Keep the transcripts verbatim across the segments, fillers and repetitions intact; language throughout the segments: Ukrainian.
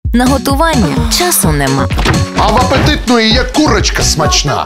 На готування часу нема. А в апетитної є курочка смачна.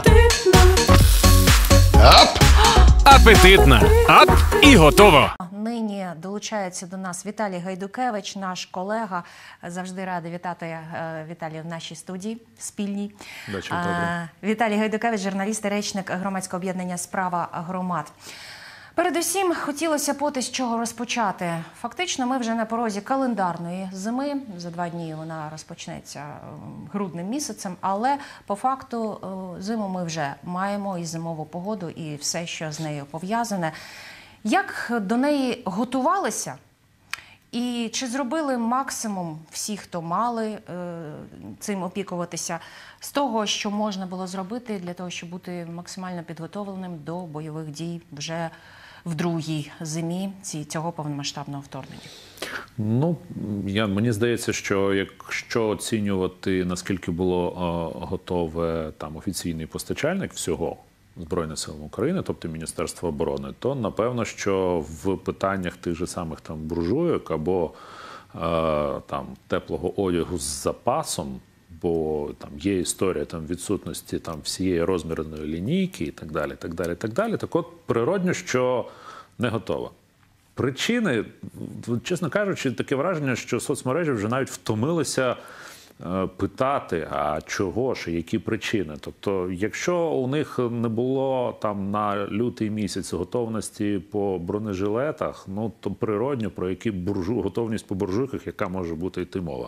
Ап! Апетитна. Ап і готово. Нині долучається до нас Віталій Гайдукевич, наш колега. Завжди радий вітати Віталія в нашій студії спільній. Бачу, добре. Віталій Гайдукевич, журналіст і речник громадського об'єднання «Справа громад». Передусім, хотілося поти з чого розпочати. Фактично, ми вже на порозі календарної зими. За два дні вона розпочнеться грудним місяцем, але по факту зиму ми вже маємо, і зимову погоду, і все, що з нею пов'язане. Як до неї готувалися? І чи зробили максимум всі, хто мали цим опікуватися, з того, що можна було зробити для того, щоб бути максимально підготовленим до бойових дій вже в другій зимі цього повномасштабного вторгнення? Ну, я, мені здається, що якщо оцінювати, наскільки було е, готове там офіційний постачальник всього Збройних сил України, тобто Міністерство оборони, то напевно, що в питаннях тих же самих там буржуйок або е, там теплого одягу з запасом, бо там є історія там відсутності там всієї розмірної лінійки і так далі, так далі, так далі. Так от природньо, що не готова. Причини, чесно кажучи, таке враження, що соцмережі вже навіть втомилися питати, а чого ж, які причини. Тобто, якщо у них не було там на лютий місяць готовності по бронежилетах, ну то природньо, про які буржу, готовність по буржуйках, яка може бути йти мова.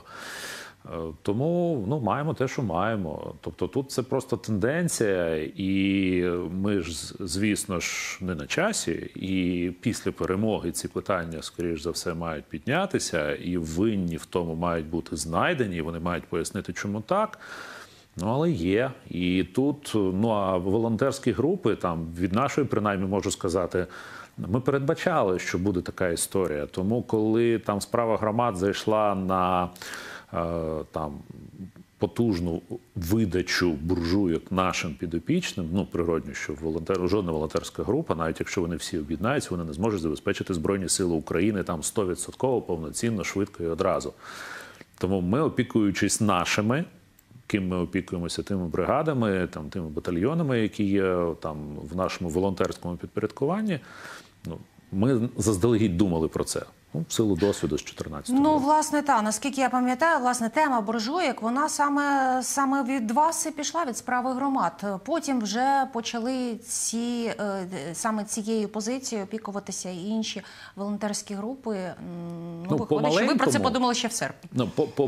Тому ну, маємо те, що маємо. Тобто тут це просто тенденція, і ми ж, звісно ж, не на часі. І після перемоги ці питання, скоріш за все, мають піднятися, і винні в тому мають бути знайдені, і вони мають пояснити, чому так. Ну, але є. І тут, ну, а волонтерські групи, там, від нашої, принаймні, можу сказати, ми передбачали, що буде така історія. Тому, коли там справа громад зайшла на там потужну видачу буржуйок нашим підопічним, ну, природньо, що волонтер, жодна волонтерська група, навіть якщо вони всі об'єднаються, вони не зможуть забезпечити Збройні Сили України там сто відсотків повноцінно, швидко і одразу. Тому ми, опікуючись нашими, ким ми опікуємося, тими бригадами, там, тими батальйонами, які є там в нашому волонтерському підпорядкуванні, ну, ми заздалегідь думали про це. Ну, в силу досвіду з чотирнадцятого року. Ну, власне, так. Наскільки я пам'ятаю, власне, тема буржуйок, вона саме, саме від вас і пішла, від справи громад. Потім вже почали ці, саме цією позицією опікуватися і інші волонтерські групи. Ну, ну виходить, що ви про це подумали ще в серпні. Ну, по, по,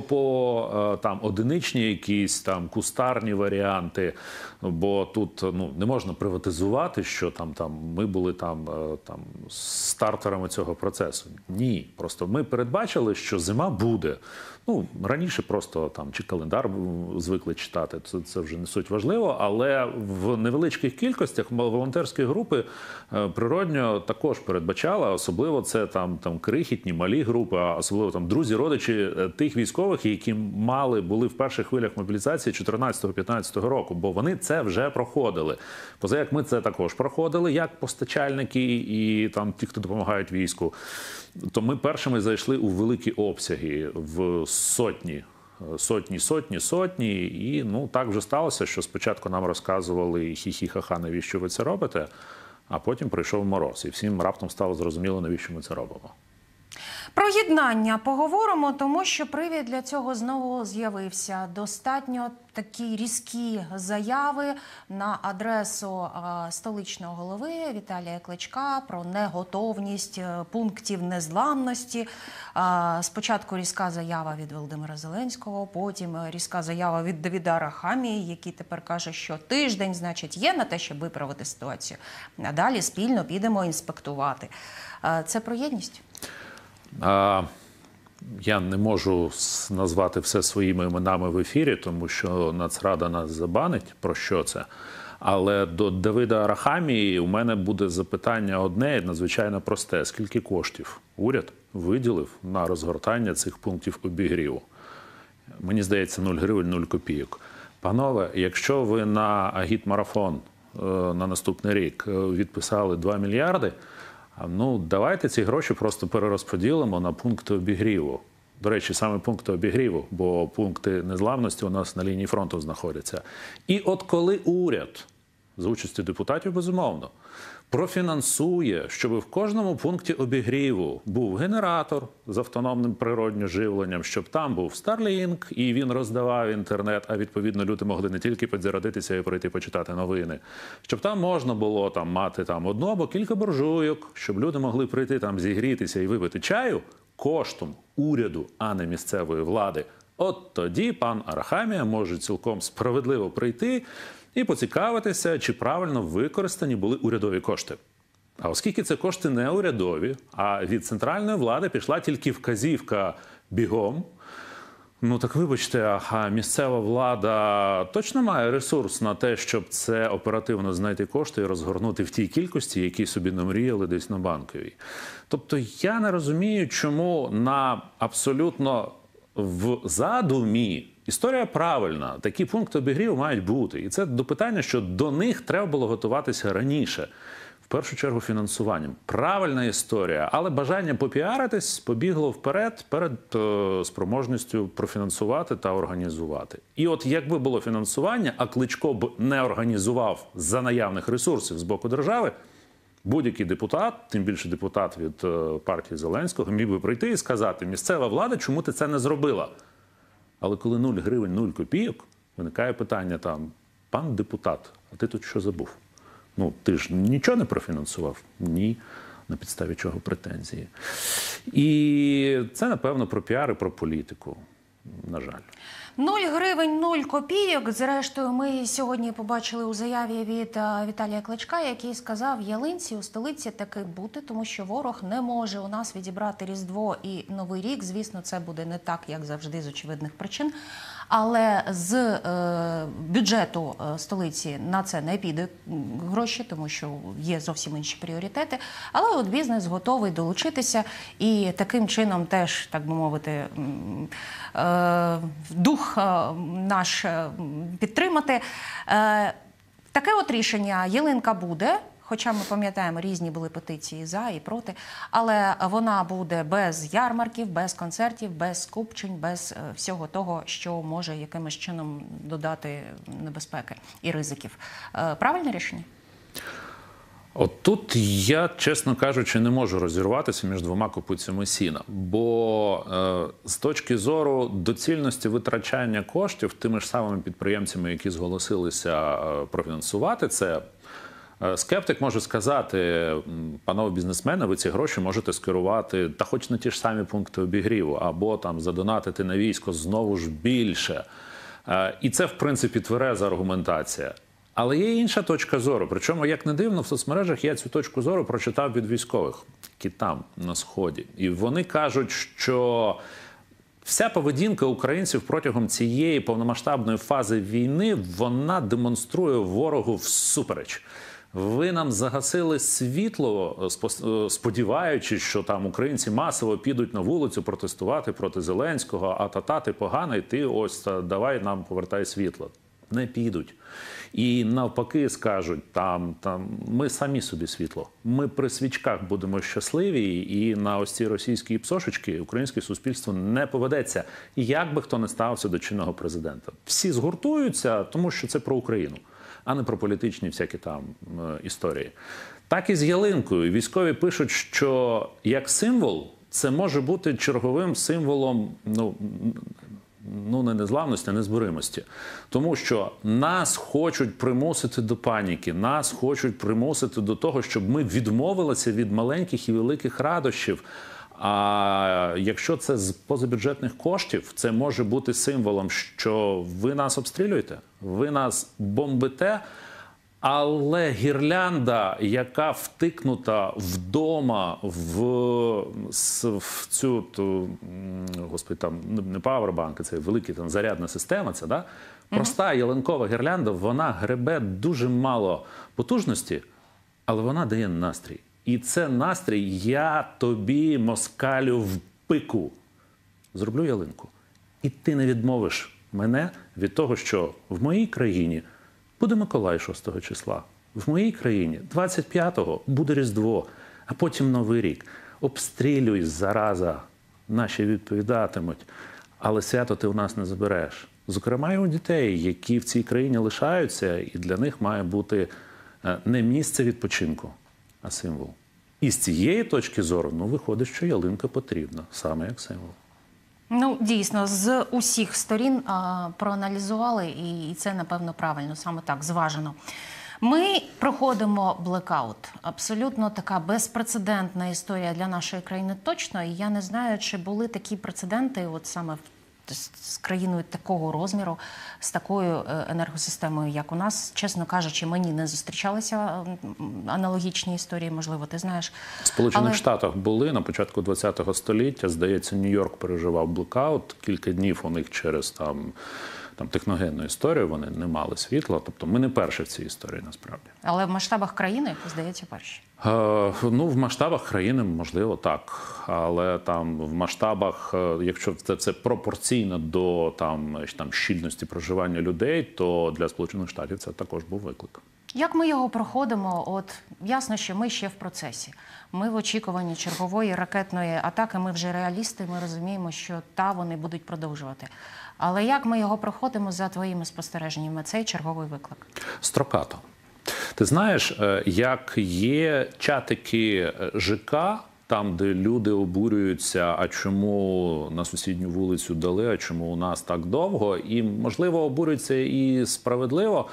по там, одиничні якісь там кустарні варіанти, бо тут ну, не можна приватизувати, що там, там, ми були там, там, стартерами цього процесу. Ні. Просто ми передбачили, що зима буде. Ну, раніше просто там чи календар звикли читати, це, це вже не суть важливо, але в невеличких кількостях волонтерські групи природньо також передбачали, особливо це там, там крихітні, малі групи, а особливо там друзі, родичі тих військових, які мали, були в перших хвилях мобілізації чотирнадцятого-п'ятнадцятого року, бо вони це вже проходили. Поза як ми це також проходили, як постачальники і там ті, хто допомагають війську, то ми першими зайшли у великі обсяги, в сотні, сотні, сотні, сотні. І ну, так вже сталося, що спочатку нам розказували хі-хі-ха-ха, навіщо ви це робите, а потім прийшов мороз. І всім раптом стало зрозуміло, навіщо ми це робимо. Про єднання поговоримо, тому що привід для цього знову з'явився. Достатньо такі різкі заяви на адресу а, столичного голови Віталія Кличка про неготовність пунктів незламності. А, спочатку різка заява від Володимира Зеленського, потім різка заява від Давида Арахамії, який тепер каже, що тиждень, значить, є на те, щоб виправити ситуацію. А далі спільно підемо інспектувати. А, це про єдність? А, я не можу назвати все своїми іменами в ефірі, тому що Нацрада нас забанить, про що це. Але до Давида Арахамії у мене буде запитання одне, надзвичайно просте. Скільки коштів уряд виділив на розгортання цих пунктів обігріву? Мені здається, нуль гривень, нуль копійок. Панове, якщо ви на агітмарафон на наступний рік відписали два мільярди, ну, давайте ці гроші просто перерозподілимо на пункти обігріву. До речі, саме пункти обігріву, бо пункти незламності у нас на лінії фронту знаходяться. І от коли уряд, за участю депутатів, безумовно, профінансує, щоб в кожному пункті обігріву був генератор з автономним природнім живленням, щоб там був Starlink, і він роздавав інтернет, а відповідно люди могли не тільки підзарядитися і прийти почитати новини, щоб там можна було там мати там одну або кілька буржуйок, щоб люди могли прийти там зігрітися і випити чаю коштом уряду, а не місцевої влади. От тоді пан Арахамія може цілком справедливо прийти і поцікавитися, чи правильно використані були урядові кошти. А оскільки це кошти не урядові, а від центральної влади пішла тільки вказівка бігом, ну так вибачте, а місцева влада точно має ресурс на те, щоб це оперативно знайти кошти і розгорнути в тій кількості, які собі намріяли десь на Банковій. Тобто я не розумію, чому на абсолютно в задумі історія правильна, такі пункти обігріву мають бути. І це до питання, що до них треба було готуватися раніше. В першу чергу фінансуванням. Правильна історія, але бажання попіаритись побігло вперед перед е, спроможністю профінансувати та організувати. І от якби було фінансування, а Кличко б не організував за наявних ресурсів з боку держави, будь-який депутат, тим більше депутат від е, партії Зеленського, міг би прийти і сказати: місцева влада, чому ти це не зробила? Але коли нуль гривень, нуль копійок, виникає питання там: пан депутат, а ти тут що забув? Ну, ти ж нічого не профінансував? Ні. На підставі чого претензії? І це, напевно, про піар і про політику, на жаль. Нуль гривень, нуль копійок. Зрештою, ми сьогодні побачили у заяві від Віталія Кличка, який сказав: ялинці у столиці таки бути, тому що ворог не може у нас відібрати Різдво і Новий рік. Звісно, це буде не так, як завжди, з очевидних причин. Але з е, бюджету е, столиці на це не піде гроші, тому що є зовсім інші пріоритети. Але от бізнес готовий долучитися і таким чином теж, так би мовити, е, дух е, наш підтримати. Е, таке от рішення: ялинка буде. Хоча ми пам'ятаємо, різні були петиції за і проти, але вона буде без ярмарків, без концертів, без скупчень, без всього того, що може якимось чином додати небезпеки і ризиків. Правильне рішення? От тут я, чесно кажучи, не можу розірватися між двома копицями сіна. Бо е, з точки зору доцільності витрачання коштів тими ж самими підприємцями, які зголосилися е, профінансувати це, скептик може сказати: панове бізнесмени, ви ці гроші можете скерувати та хоч на ті ж самі пункти обігріву, або там задонатити на військо знову ж більше. І це, в принципі, твереза аргументація. Але є інша точка зору. Причому, як не дивно, в соцмережах я цю точку зору прочитав від військових, які там, на Сході. І вони кажуть, що вся поведінка українців протягом цієї повномасштабної фази війни, вона демонструє ворогу всупереч. Ви нам загасили світло, сподіваючись, що там українці масово підуть на вулицю протестувати проти Зеленського, а та-та, ти поганий, ти ось давай нам повертай світло. Не підуть. І навпаки скажуть: там, там, ми самі собі світло. Ми при свічках будемо щасливі, і на ось ці російські псошечки українське суспільство не поведеться. Як би хто не стався до чинного президента. Всі згуртуються, тому що це про Україну, а не про політичні всякі там е, історії. Так і з ялинкою. Військові пишуть, що як символ це може бути черговим символом, ну, ну не незламності, а незборимості. Тому що нас хочуть примусити до паніки, нас хочуть примусити до того, щоб ми відмовилися від маленьких і великих радощів. А якщо це з позабюджетних коштів, це може бути символом, що ви нас обстрілюєте, ви нас бомбите, але гірлянда, яка втикнута вдома в, в цю, ту, господи, там не павербанк, це велика там зарядна система, це, да? Проста ялинкова гірлянда, вона гребе дуже мало потужності, але вона дає настрій. І це настрій: я тобі, москалю, в пику зроблю ялинку. І ти не відмовиш мене від того, що в моїй країні буде Миколай шостого числа. В моїй країні двадцять п'ятого буде Різдво, а потім Новий рік. Обстрілюй, зараза, наші відповідатимуть, але свято ти у нас не забереш. Зокрема, і у дітей, які в цій країні лишаються, і для них має бути не місце відпочинку, а символ. І з цієї точки зору, ну, виходить, що ялинка потрібна, саме як символ. Ну, дійсно, з усіх сторін а, проаналізували, і, і це, напевно, правильно, саме так, зважено. Ми проходимо блекаут. Абсолютно така безпрецедентна історія для нашої країни точно. І я не знаю, чи були такі прецеденти от саме в з країною такого розміру, з такою енергосистемою, як у нас. Чесно кажучи, мені не зустрічалися аналогічні історії, можливо, ти знаєш. В Сполучених Але... Штатах були на початку ХХ століття, здається, Нью-Йорк переживав блекаут, кілька днів у них через там, там техногенну історію, вони не мали світла, тобто ми не перші в цій історії, насправді. Але в масштабах країни, здається, перші. Е, ну, в масштабах країни, можливо, так. Але там в масштабах, якщо це, це пропорційно до там, там, щільності проживання людей, то для Сполучених Штатів це також був виклик. Як ми його проходимо? От ясно, що ми ще в процесі. Ми в очікуванні чергової ракетної атаки, ми вже реалісти, ми розуміємо, що та вони будуть продовжувати. Але як ми його проходимо за твоїми спостереженнями, цей черговий виклик? Строкато. Ти знаєш, як є чатики ЖК, там, де люди обурюються, а чому на сусідню вулицю дали, а чому у нас так довго, і, можливо, обурюються і справедливо,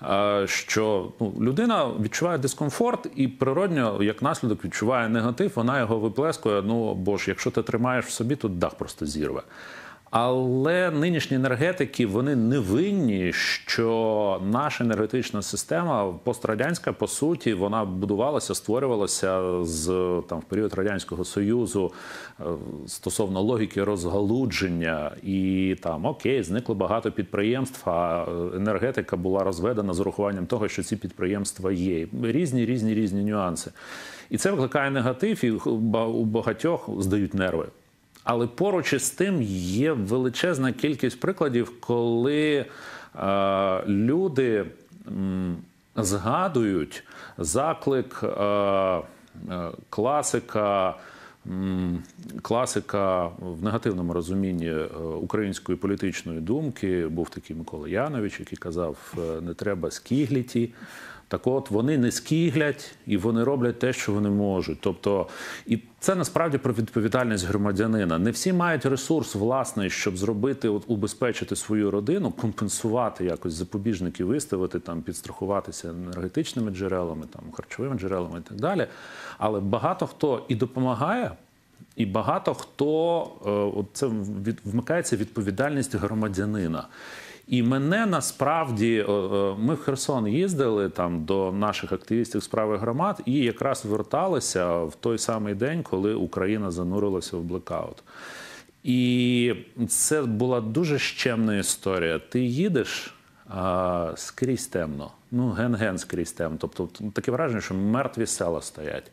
що ну, людина відчуває дискомфорт і природньо, як наслідок, відчуває негатив, вона його виплескує, ну, бо ж, якщо ти тримаєш в собі, то дах просто зірве. Але нинішні енергетики, вони не винні, що наша енергетична система пострадянська, по суті, вона будувалася, створювалася з, там, в період Радянського Союзу стосовно логіки розгалудження. І там, окей, зникло багато підприємств, а енергетика була розведена з урахуванням того, що ці підприємства є. Різні, різні, різні нюанси. І це викликає негатив, і у багатьох здають нерви. Але поруч із тим є величезна кількість прикладів, коли е, люди м, згадують заклик е, е, класика, м, класика в негативному розумінні української політичної думки. Був такий Микола Янович, який казав, не треба скігліті. Так от, вони не скіглять і вони роблять те, що вони можуть. Тобто, і це насправді про відповідальність громадянина. Не всі мають ресурс власний, щоб зробити, от, убезпечити свою родину, компенсувати якось запобіжники, виставити, там, підстрахуватися енергетичними джерелами, там, харчовими джерелами і так далі. Але багато хто і допомагає, і багато хто, от це вмикається відповідальність громадянина. І мене насправді, ми в Херсон їздили там до наших активістів справи громад і якраз верталися в той самий день, коли Україна занурилася в блекаут. І це була дуже щемна історія. Ти їдеш а, скрізь темно, ну ген-ген скрізь темно, тобто таке враження, що мертві села стоять.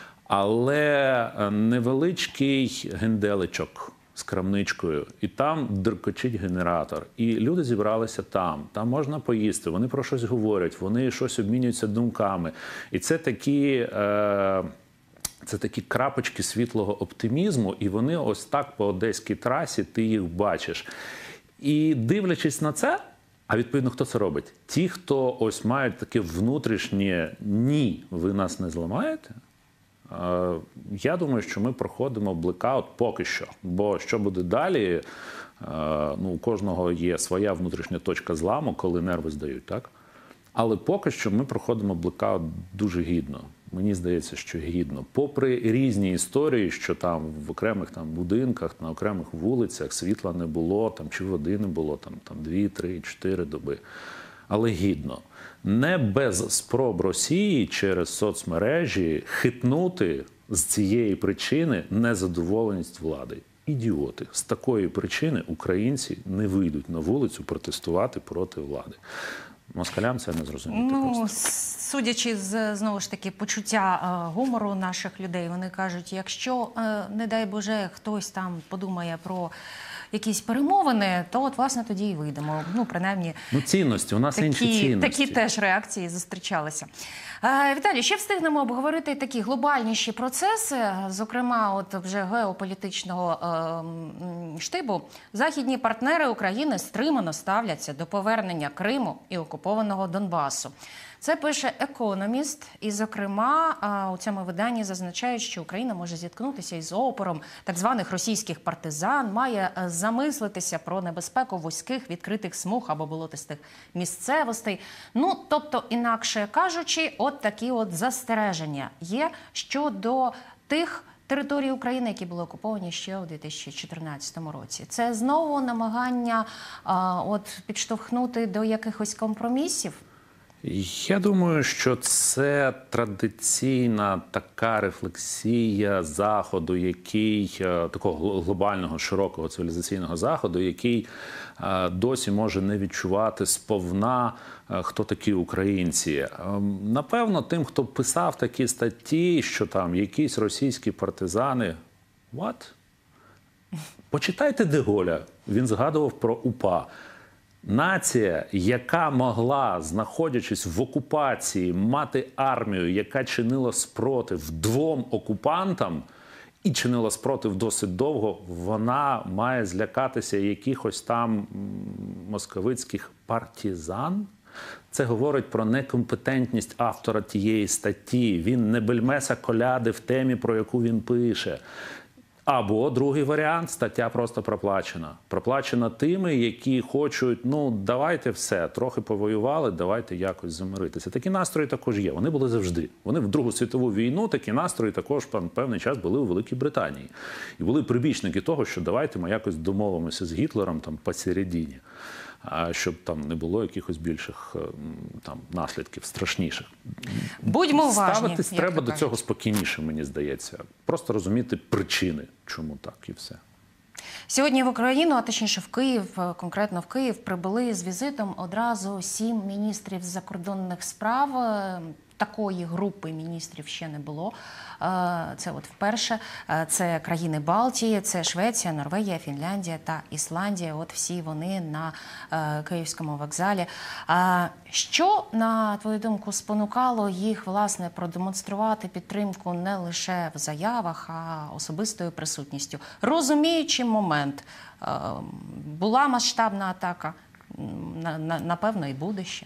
Але невеличкий генделичок з крамничкою, і там деркочить генератор. І люди зібралися там, там можна поїсти, вони про щось говорять, вони щось обмінюються думками. І це такі, е, це такі крапочки світлого оптимізму, і вони ось так по одеській трасі, ти їх бачиш. І дивлячись на це, а відповідно, хто це робить? Ті, хто ось мають таке внутрішнє «ні, ви нас не зламаєте», я думаю, що ми проходимо блекаут поки що. Бо що буде далі, ну, у кожного є своя внутрішня точка зламу, коли нерви здають, так? Але поки що ми проходимо блекаут дуже гідно. Мені здається, що гідно. Попри різні історії, що там в окремих там будинках, на окремих вулицях світла не було, там, чи води не було, там, там дві, три, чотири доби. Але гідно. Не без спроб Росії через соцмережі хитнути з цієї причини незадоволеність влади. Ідіоти. З такої причини українці не вийдуть на вулицю протестувати проти влади. Москалям це не зрозуміти ну, просто. Судячи з, знову ж таки, почуття е, гумору наших людей, вони кажуть, якщо, е, не дай Боже, хтось там подумає про якісь перемовини, то от, власне, тоді і вийдемо. Ну, принаймні, Ну, цінності, у нас такі, інші цінності. такі теж реакції зустрічалися. Е, Віталій, ще встигнемо обговорити такі глобальніші процеси, зокрема, от вже геополітичного е, м, штибу. Західні партнери України стримано ставляться до повернення Криму і окупованого Донбасу. Це пише «Економіст», і, зокрема, у цьому виданні зазначають, що Україна може зіткнутися із опором так званих російських партизан, має замислитися про небезпеку вузьких відкритих смуг або болотистих місцевостей. Ну, тобто, інакше кажучи, от такі от застереження є щодо тих територій України, які були окуповані ще у дві тисячі чотирнадцятому році. Це знову намагання а, от, підштовхнути до якихось компромісів? Я думаю, що це традиційна така рефлексія Заходу, який такого глобального, широкого цивілізаційного Заходу, який досі може не відчувати сповна, хто такі українці. Напевно, тим, хто писав такі статті, що там якісь російські партизани, what? Почитайте Де Голля, він згадував про УПА. Нація, яка могла, знаходячись в окупації, мати армію, яка чинила спротив двом окупантам і чинила спротив досить довго, вона має злякатися якихось там московицьких партизан? Це говорить про некомпетентність автора тієї статті. Він не бельмеса коляди в темі, про яку він пише. Або другий варіант – стаття просто проплачена. Проплачена тими, які хочуть, ну, давайте все, трохи повоювали, давайте якось замиритися. Такі настрої також є. Вони були завжди. Вони в Другу світову війну, такі настрої також певний час були у Великій Британії. І були прибічники того, що давайте ми якось домовимося з Гітлером там посередині, щоб там не було якихось більших там наслідків, страшніших. Будьмо уважні. Ставитись треба до цього спокійніше, мені здається. Просто розуміти причини, чому так і все. Сьогодні в Україну, а точніше в Київ, конкретно в Київ, прибули з візитом одразу сім міністрів закордонних справ. Такої групи міністрів ще не було. Це от вперше. Це країни Балтії, це Швеція, Норвегія, Фінляндія та Ісландія. От всі вони на Київському вокзалі. Що, на твою думку, спонукало їх, власне, продемонструвати підтримку не лише в заявах, а особистою присутністю? Розуміючи момент, була масштабна атака, напевно, і буде ще.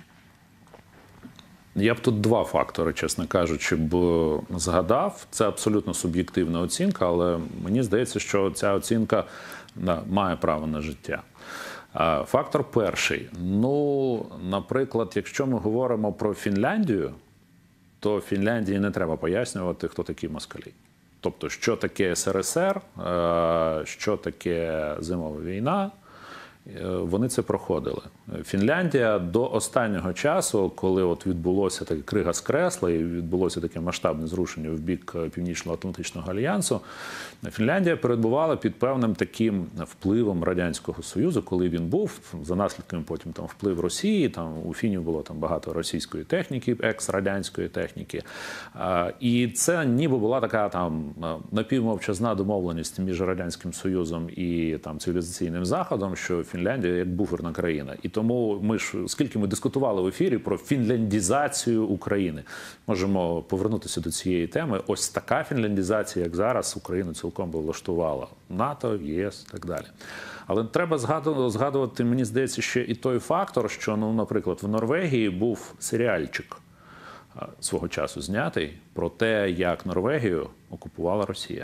Я б тут два фактори, чесно кажучи, б згадав. Це абсолютно суб'єктивна оцінка, але мені здається, що ця оцінка да, має право на життя. Фактор перший. Ну, наприклад, якщо ми говоримо про Фінляндію, то Фінляндії не треба пояснювати, хто такі москалі. Тобто, що таке ес ер ес ер, що таке зимова війна, вони це проходили. Фінляндія до останнього часу, коли от відбулося таке крига з кресла і відбулося таке масштабне зрушення в бік Північно-Атлантичного альянсу, Фінляндія перебувала під певним таким впливом Радянського Союзу, коли він був, за наслідками потім там вплив Росії, там у фінів було там багато російської техніки, екс-радянської техніки. І це ніби була така там напівмовчазна домовленість між Радянським Союзом і там цивілізаційним Заходом, що Фінляндія як буферна країна. І тому ми ж, скільки ми дискутували в ефірі про фінляндізацію України, можемо повернутися до цієї теми. Ось така фінляндізація, як зараз, Україну цілком би влаштувала. НАТО, ЄС і так далі. Але треба згадувати, мені здається, ще і той фактор, що, ну, наприклад, в Норвегії був серіальчик свого часу знятий про те, як Норвегію окупувала Росія.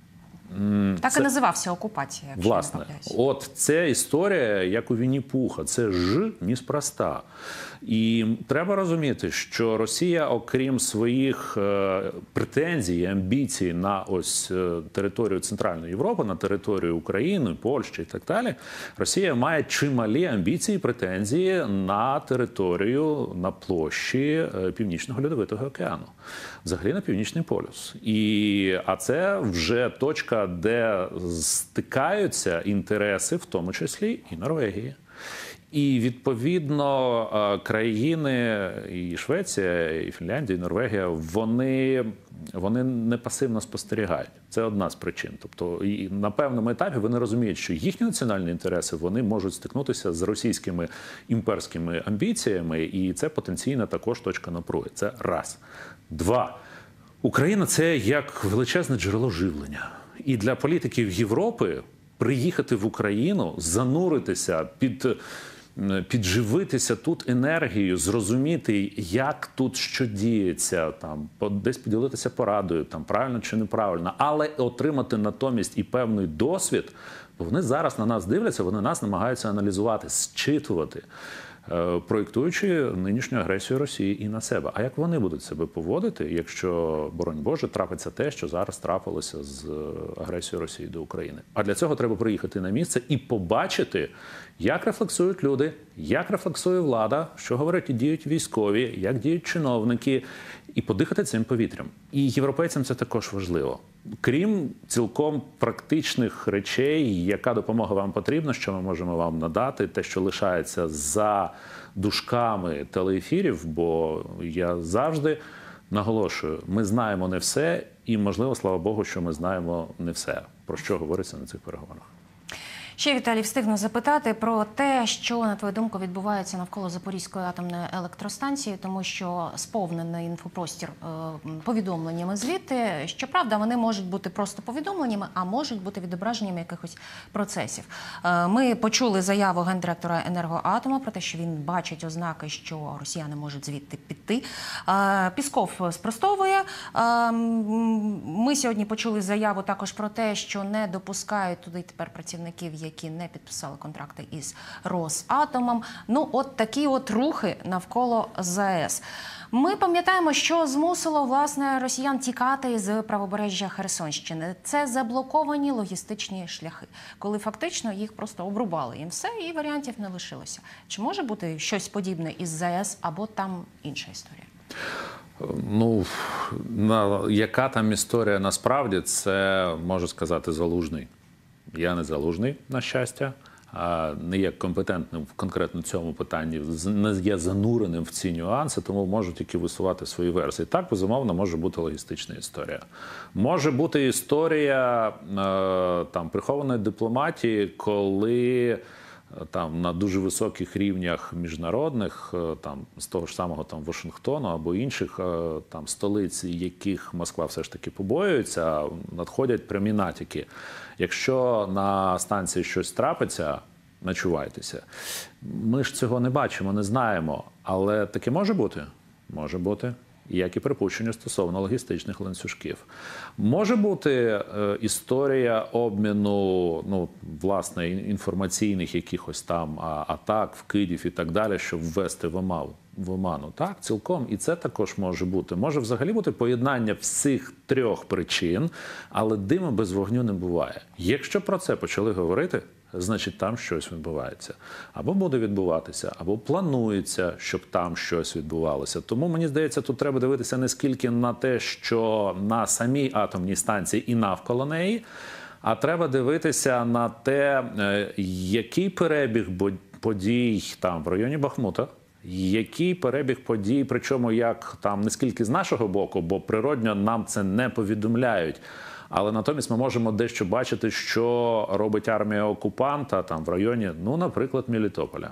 Так це... і називався «Окупація». Власне, от це історія, як у Вінні-Пуха. Це ж неспроста. І треба розуміти, що Росія, окрім своїх е, претензій, амбіцій на ось е, територію Центральної Європи, на територію України, Польщі і так далі, Росія має чималі амбіції і претензії на територію, на площі е, Північного Льодовитого океану. Взагалі на Північний полюс. І, а це вже точка, де стикаються інтереси, в тому числі і Норвегії. І, відповідно, країни, і Швеція, і Фінляндія, і Норвегія, вони, вони не пасивно спостерігають. Це одна з причин. Тобто, і на певному етапі вони розуміють, що їхні національні інтереси, вони можуть стикнутися з російськими імперськими амбіціями, і це потенційна також точка напруги. Це раз. Два. Україна – це як величезне джерело живлення. І для політиків Європи приїхати в Україну, зануритися, під, підживитися тут енергією, зрозуміти, як тут що діється, там, десь поділитися порадою, там, правильно чи неправильно, але отримати натомість і певний досвід, бо вони зараз на нас дивляться, вони нас намагаються аналізувати, зчитувати, проєктуючи нинішню агресію Росії і на себе. А як вони будуть себе поводити, якщо, боронь Боже, трапиться те, що зараз трапилося з агресією Росії до України? А для цього треба приїхати на місце і побачити, як рефлексують люди, як рефлексує влада, що говорять і діють військові, як діють чиновники, і подихати цим повітрям. І європейцям це також важливо. Крім цілком практичних речей, яка допомога вам потрібна, що ми можемо вам надати, те, що лишається за дужками телеефірів, бо я завжди наголошую, ми знаємо не все, і, можливо, слава Богу, що ми знаємо не все, про що говориться на цих переговорах. Ще, Віталій, встигну запитати про те, що, на твою думку, відбувається навколо Запорізької атомної електростанції, тому що сповнений інфопростір е, повідомленнями звідти. Щоправда, вони можуть бути просто повідомленнями, а можуть бути відображеннями якихось процесів. Е, ми почули заяву гендиректора «Енергоатому» про те, що він бачить ознаки, що росіяни можуть звідти піти. Е, Пісков спростовує. Е, ми сьогодні почули заяву також про те, що не допускають туди тепер працівників, які не підписали контракти із Росатомом. Ну, от такі от рухи навколо ЗАЕС. Ми пам'ятаємо, що змусило, власне, росіян тікати з правобережжя Херсонщини. Це заблоковані логістичні шляхи, коли фактично їх просто обрубали. Їм все, і варіантів не лишилося. Чи може бути щось подібне із ЗАЕС, або там інша історія? Ну, на, яка там історія насправді, це, можу сказати, Залужний. Я не Залужний, на щастя, не є компетентним в конкретно цьому питанні, не є зануреним в ці нюанси, тому можу тільки висувати свої версії. Так, безумовно, може бути логістична історія. Може бути історія там, прихованої дипломатії, коли там, на дуже високих рівнях міжнародних, там, з того ж самого там, Вашингтону або інших там, столиць, яких Москва все ж таки побоюється, надходять прямі натяки. Якщо на станції щось трапиться, начувайтеся. Ми ж цього не бачимо, не знаємо, але таке може бути? Може бути. Як і припущення стосовно логістичних ланцюжків. Може бути е, історія обміну, ну, власне, інформаційних якихось там а, атак, вкидів і так далі, щоб ввести в оману. В оману. Так, цілком. І це також може бути. Може взагалі бути поєднання всіх трьох причин, але диму без вогню не буває. Якщо про це почали говорити, значить там щось відбувається. Або буде відбуватися, або планується, щоб там щось відбувалося. Тому, мені здається, тут треба дивитися не скільки на те, що на самій атомній станції і навколо неї, а треба дивитися на те, який перебіг подій там в районі Бахмута, який перебіг подій, причому як там не скільки з нашого боку, бо природньо нам це не повідомляють. Але натомість ми можемо дещо бачити, що робить армія окупанта там в районі, ну, наприклад, Мелітополя.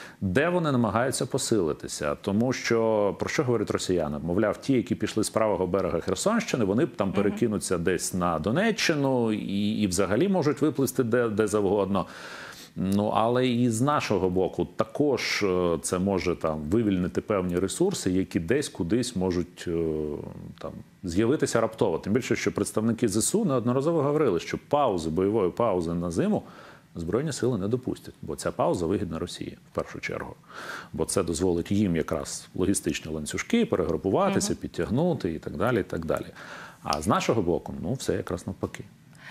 Де вони намагаються посилитися? Тому що, про що говорять росіяни? Мовляв, ті, які пішли з правого берега Херсонщини, вони б там перекинуться mm-hmm. десь на Донеччину і, і взагалі можуть виплисти де, де завгодно. Ну, але і з нашого боку також це може там вивільнити певні ресурси, які десь кудись можуть там з'явитися раптово. Тим більше, що представники ЗСУ неодноразово говорили, що паузи, бойової паузи на зиму Збройні сили не допустять, бо ця пауза вигідна Росії в першу чергу. Бо це дозволить їм якраз логістичні ланцюжки перегрупуватися, угу. підтягнути і так далі, і так далі. А з нашого боку, ну, все якраз навпаки.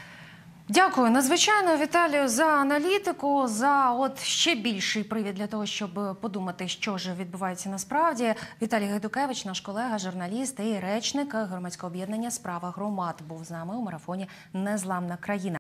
Дякую надзвичайно, Віталію, за аналітику, за от ще більший привід для того, щоб подумати, що ж відбувається насправді. Віталій Гайдукевич, наш колега, журналіст і речник громадського об'єднання «Справа громад», був з нами у марафоні «Незламна країна».